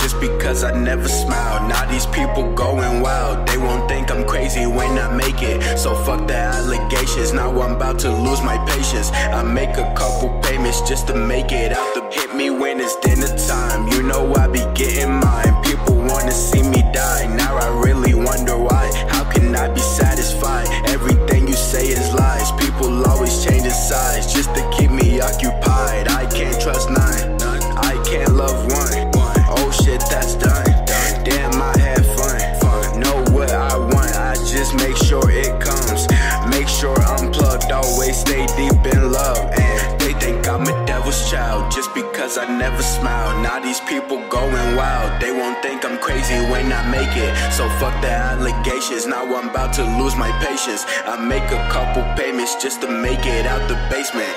just because I never smiled. Now these people going wild, they won't think I'm crazy when I make it. So fuck the allegations, now I'm about to lose my patience. I make a couple payments just to make it out the hit me when it's dinner time. You know I be getting mine. People wanna see me die, now I really wonder why. How can I be satisfied? Everything you say is lies. People always changing sides just to keep me occupied. I can't trust none, I can't love one. Oh shit, that's done. Damn, I had fun. Know what I want, I just make sure it comes. Make sure I'm plugged, always stay deep in love. And they think I'm a devil's child just because I never smile. Now these people going wild, they won't think I'm crazy when I make it. So fuck the allegations, now I'm about to lose my patience. I make a couple payments just to make it out the basement.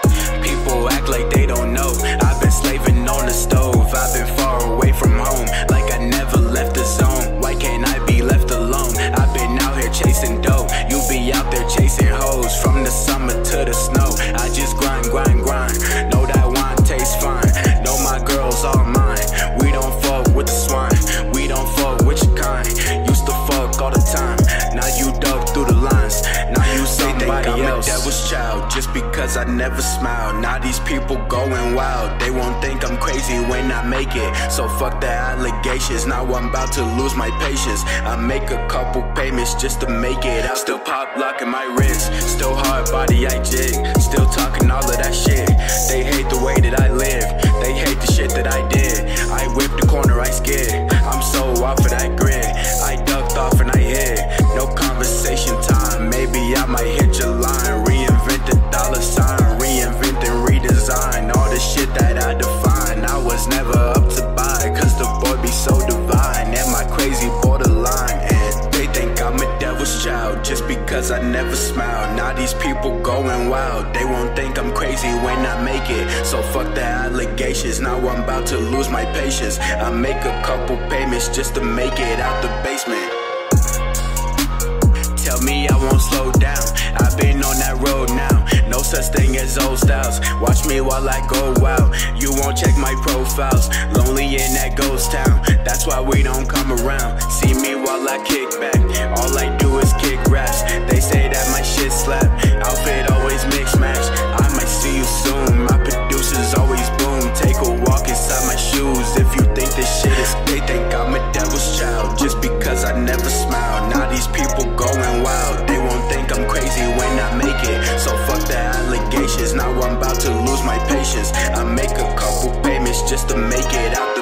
People act like they don't know, I've been slaving on the stove. I've been far away from home, like I never left the zone. Why can't I be left alone? I've been out here chasing dough, you be out there chasing hoes. From the summer to the snow, I just grind, grind, grind. Know that wine tastes fine, know my girls all mine. We don't fuck with the swine, we don't fuck with your kind. Used to fuck all the time, now you dug through the lines. Now you somebody else. I'm a devil's child just because I never smile. Now these people going wild, they won't think I'm crazy when I make it. So fuck the allegations, now I'm about to lose my patience. I make a couple payments just to make it out. Still pop locking my wrist, still hard body I jig, still talking all of that shit. They hate the way that I live, they hate the shit that I did. I whipped the corner, I skid, I'm so off of that grid. I ducked off and I hit, no conversation time. Maybe I might hit your line, reinvent the dollar sign, reinvent and redesign all the shit that I define. I was never up to buy, cause the boy be so divine. Am I crazy borderline? And they think I'm a devil's child just because I never smile. Now these people going wild, they won't think I'm crazy when I make it. So fuck the allegations, now I'm about to lose my patience. I make a couple payments just to make it out the basement. Tell me I won't slow down, I've been on that road now. No such thing as old styles, watch me while I go wild. You won't check my profiles, lonely in that ghost town. That's why we don't come around, see me while I kick back. All I do is kick raps, they say that my shit slap. Outfit always mix match, I might see you soon. My producers always boom, take a walk inside my shoes. If you think this shit is, they think I'm a devil's child just because I never smile. Now these people going wild, they won't think I'm crazy when I make it. So fuck the allegations, now I'm about to lose my patience. I make a couple payments just to make it out